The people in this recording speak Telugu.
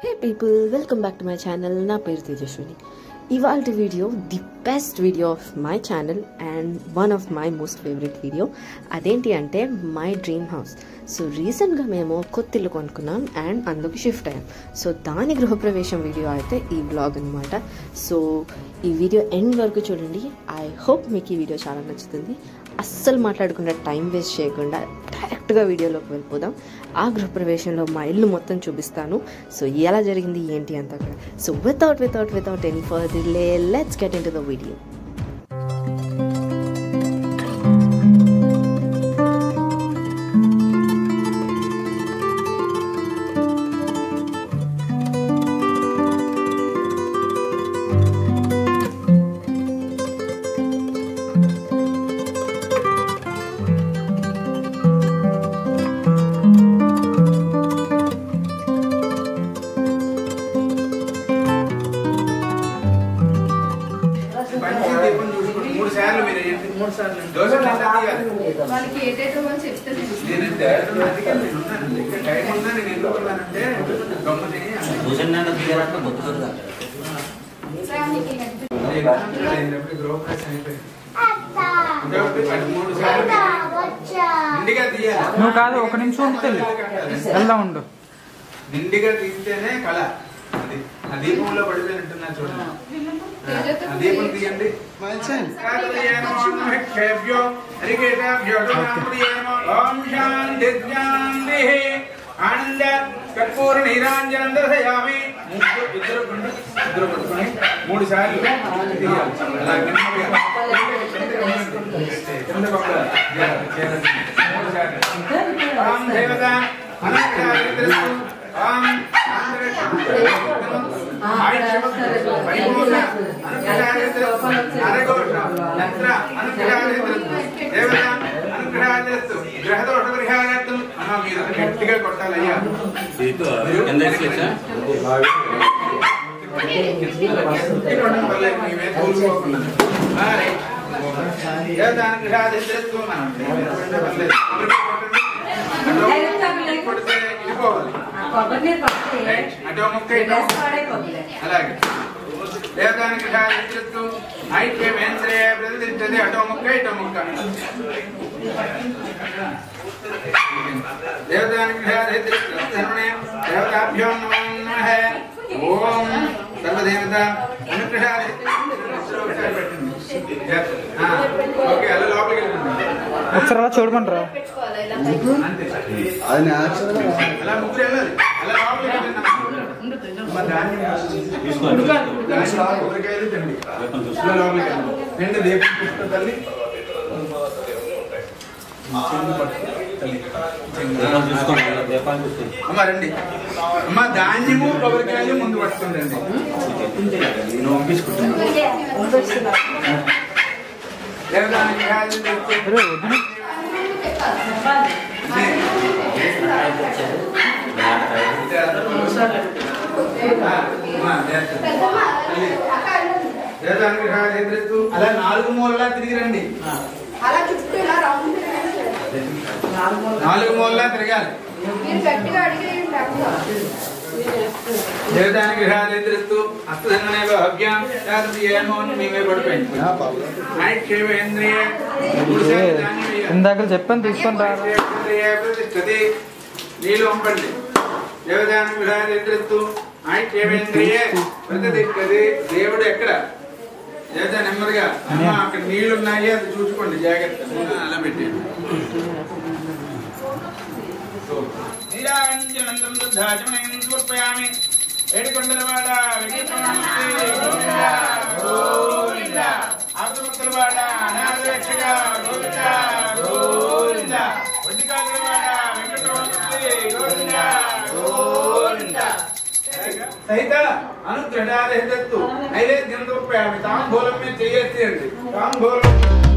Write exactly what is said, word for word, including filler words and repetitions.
Hey people, welcome back to my channel. Na peru Tejaswini. Ivalti video, the best video of my channel and one of my most favorite video. Adenti ante my dream house. So recent ga memo kottillu konukunnam and anduku shift ayam. So dani gruha pravesham video aithe ee vlog anamata. So ee video end varaku chudandi. I hope meeku ee video chaala nachutundi. అస్సలు మాట్లాడకుండా టైం వేస్ట్ చేయకుండా డైరెక్ట్గా వీడియోలోకి వెళ్ళిపోదాం. ఆ గృహ ప్రవేశంలో మా ఇల్లు మొత్తం చూపిస్తాను. సో ఎలా జరిగింది ఏంటి అంతా కూడా. So without without without any further delay let's get into the video. నువ్వు కాదు ఒక నిమిషం ఉంటుంది వెళ్దా ఉండు. నిండిగా తీస్తేనే కళ. అది ఆ దీపంలో పడిపోయినట్టున్నా చూడండి. ఆ దీపం తీయండి. ఆనంద కర్పూర నీరాంజనం దర్శయామి. ఇద్దరు ఇద్దరు పట్టుకొని మూడు సార్లు అలా దేవత గ్రహదోష పరిహారార్థం అన్న మీరు గట్టిగా కొట్టాలయ్యా. కొడితే ఇడిపోవాలి. అటో ముక్క అలాగే దేవతానికి ఐక్యమేంద్రే ప్రతిష్టది. అటో ముక్క ఇటో ముక్క దేవతానికి దేవతాభ్యో నమః. ఓం సర్వదేవత ఓకే అలా లోపలికి వెళ్తుంది. ఒకసారి అలా చూడమంటారా? అలా ముగ్గురు వెళ్ళాలి. అలా లోపలికి కొబ్బరికాయలు తిండి లోపలికి రెండు దీపం పుష్ప తల్లి అమ్మ రండి. అమ్మ ధాన్యము కొబ్బరికాయలు ముందు పట్టుకుంటండి. దేవదానికి అలా నాలుగు మూలలా తిరిగి రండి. నాలుగు మూలలా తిరగాలి. దేవతానికి గృహాలేంద్రస్తు అస్తధన్వనేవ అభ్యాం ఏమో మేమే పడిపోయింది. ఇందాక చెప్పని తీసుకొని రా. నీళ్ళు పంపండి. దేవతానికి గృహాలేంద్రస్తు ఐక్యేంద్రియే ప్రతిష్టది. దేవుడు ఎక్కడ? దేవత నెమ్మదిగా అమ్మ అక్కడ నీళ్లు ఉన్నాయి అది చూసుకోండి జాగ్రత్త. అలా పెట్టండి. నీరాంజనందం దుర్ధాచమనయం సమర్పయామి. ఏడుకొండలవాడ ఆపదముక్తలవాడ అనాథరక్షక గోవింద గోవింద. వడ్డికాకులవాడ వెంకటరమణమూర్తి గోవింద గోవింద. సహిత అనుగ్రహాలు నైవేద్యం సమర్పయామి. తాంబూలం మీద చేయండి. తాంబూలం